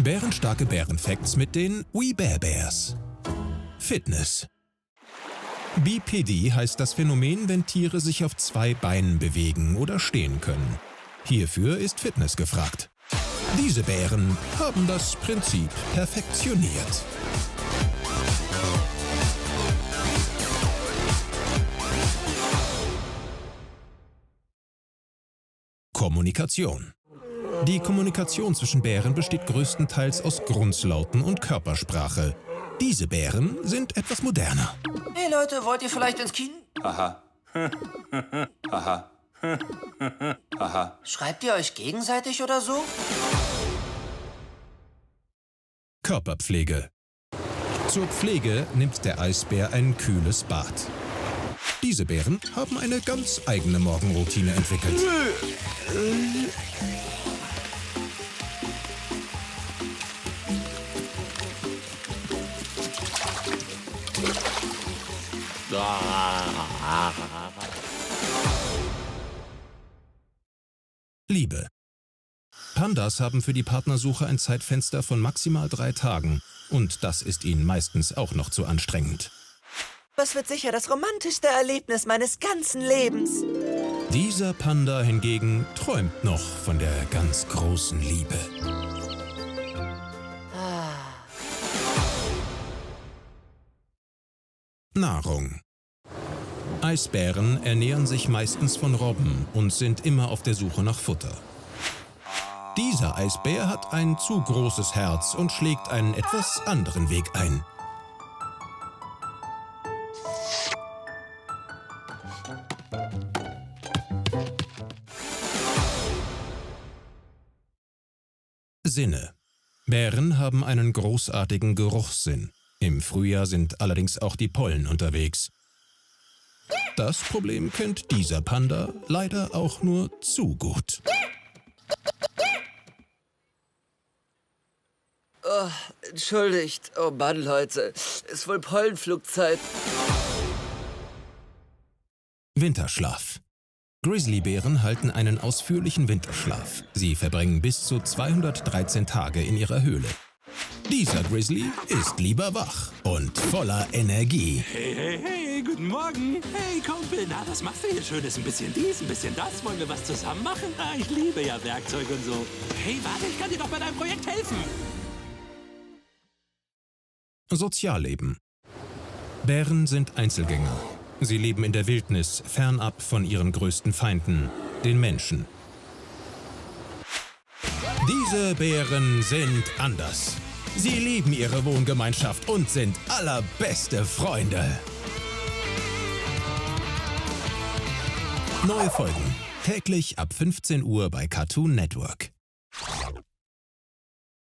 Bärenstarke Bärenfacts mit den We Bare Bears. Fitness. BPD heißt das Phänomen, wenn Tiere sich auf 2 Beinen bewegen oder stehen können. Hierfür ist Fitness gefragt. Diese Bären haben das Prinzip perfektioniert. Kommunikation. Die Kommunikation zwischen Bären besteht größtenteils aus Grunzlauten und Körpersprache. Diese Bären sind etwas moderner. Hey Leute, wollt ihr vielleicht ins Kino? Haha. Haha. Haha. Schreibt ihr euch gegenseitig oder so? Körperpflege. Zur Pflege nimmt der Eisbär ein kühles Bad. Diese Bären haben eine ganz eigene Morgenroutine entwickelt. Liebe. Pandas haben für die Partnersuche ein Zeitfenster von maximal 3 Tagen. Und das ist ihnen meistens auch noch zu anstrengend. Das wird sicher das romantischste Erlebnis meines ganzen Lebens. Dieser Panda hingegen träumt noch von der ganz großen Liebe. Nahrung. Eisbären ernähren sich meistens von Robben und sind immer auf der Suche nach Futter. Dieser Eisbär hat ein zu großes Herz und schlägt einen etwas anderen Weg ein. Sinne. Bären haben einen großartigen Geruchssinn. Im Frühjahr sind allerdings auch die Pollen unterwegs. Das Problem kennt dieser Panda leider auch nur zu gut. Oh, entschuldigt. Oh Mann, Leute. Ist wohl Pollenflugzeit. Winterschlaf. Grizzlybären halten einen ausführlichen Winterschlaf. Sie verbringen bis zu 213 Tage in ihrer Höhle. Dieser Grizzly ist lieber wach und voller Energie. Hey, hey, hey, guten Morgen. Hey, Kumpel, na, was machst du hier Schönes? Ein bisschen dies, ein bisschen das. Wollen wir was zusammen machen? Ah, ich liebe ja Werkzeug und so. Hey, warte, ich kann dir doch bei deinem Projekt helfen. Sozialleben. Bären sind Einzelgänger. Sie leben in der Wildnis, fernab von ihren größten Feinden, den Menschen. Diese Bären sind anders. Sie lieben ihre Wohngemeinschaft und sind allerbeste Freunde. Neue Folgen täglich ab 15 Uhr bei Cartoon Network.